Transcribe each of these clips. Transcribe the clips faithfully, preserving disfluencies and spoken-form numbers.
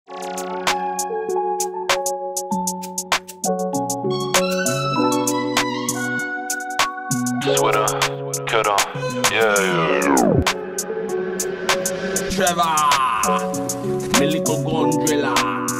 Twitter, Cutter, yeah, yeah. Trevor, my little gun driller.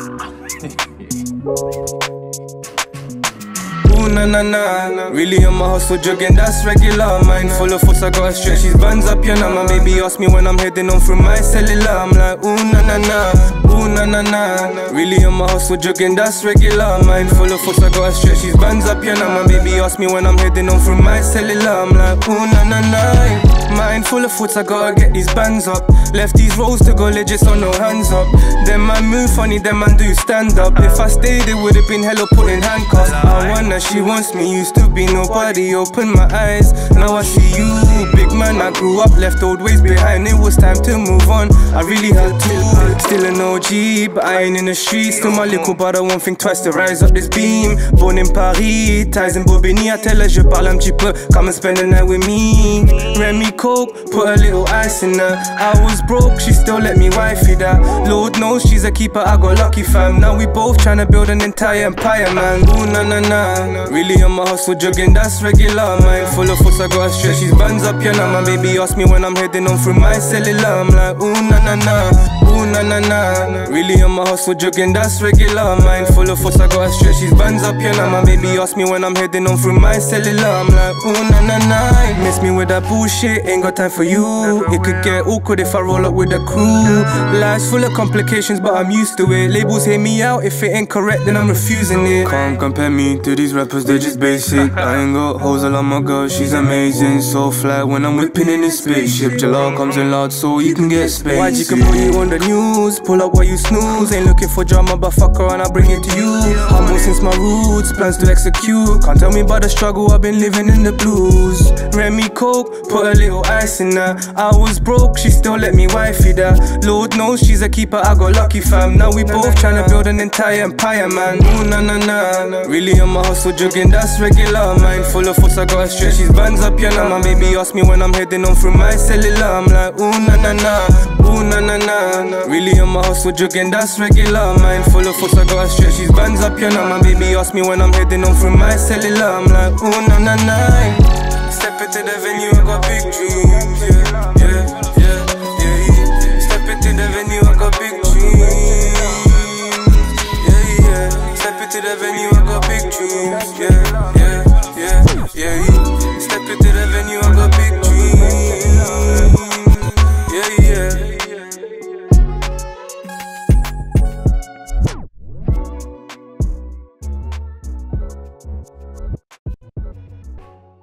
Ooh, na na na, really on my hustle jugging, that's regular. Mind full of fuss, I gotta stretch these bands up, you know. My baby ask me when I'm heading on through my cellular. I'm like, ooh, na na na, ooh, na na na. Really on my hustle jugging, that's regular. Mind full of fuss, I gotta stretch these bands up, you know. My baby ask me when I'm heading on through my cellular. I'm like, ooh, na na na. Mind full of foots, I gotta get these bands up. Left these roads to go legit, so no hands up. Them man move funny, them man do stand up. If I stayed, it would've been hella put in handcuffs. I wonder she wants me, used to be nobody. Open my eyes, now I see you. Big man, I grew up, left old ways behind. It was time to move on, I really had to. Still an O G, but I ain't in the streets. Still my little brother won't think twice to rise up this beam. Born in Paris, ties in Bobigny. I tell her je parle un petit peu, come and spend the night with me. Remy Coke, put a little ice in her. I was broke, she still let me wifey that. Lord knows she's a keeper, I got lucky fam. Now we both tryna build an entire empire, man. Ooh, na na na. Really on my hustle jugging, that's regular. Mind full of fuss, I gotta stretch these bands up, you know. My baby ask me when I'm heading on through my cellular. I'm like, ooh, na na na, ooh, na na na. Really on my hustle jugging, that's regular. Mind full of fuss, I gotta stretch these bands up, you know. My baby ask me when I'm heading on through my cellular. I'm like, ooh, na na na. Miss me with that bullshit, ain't got time for you. It could get awkward if I roll up with the crew. Life's full of complications, but I'm used to it. Labels hear me out, if it ain't correct, then I'm refusing it. Can't compare me to these rappers, they're just basic. I ain't got hoes, I love my girl, she's amazing. So fly when I'm whipping in this spaceship. Jalal comes in loud so you can get space. Y G can put you on the news, pull up while you snooze. Ain't looking for drama, but fuck her and I bring it to you. Humble since my roots, plans to execute. Can't tell me about the struggle, I've been living in the blues. Remy Coke, put a little ice in her. I was broke, she still let me wifey that. Lord knows she's a keeper, I got lucky fam. Now we both tryna build an entire empire, man. Ooh, na na na. Really on my hustle jugging, that's regular. Mind full of fuss, I gotta stretch these bands up, you know. My baby ask me when I'm heading on through my cellular. I'm like, ooh, na na na, ooh, na na na. Really on my hustle jugging, that's regular. Mind full of fuss, I gotta stretch these bands up, you know. My baby ask me when I'm heading on through my cellular. I'm like, ooh, na na na. Step into the venue, I got big dreams, yeah.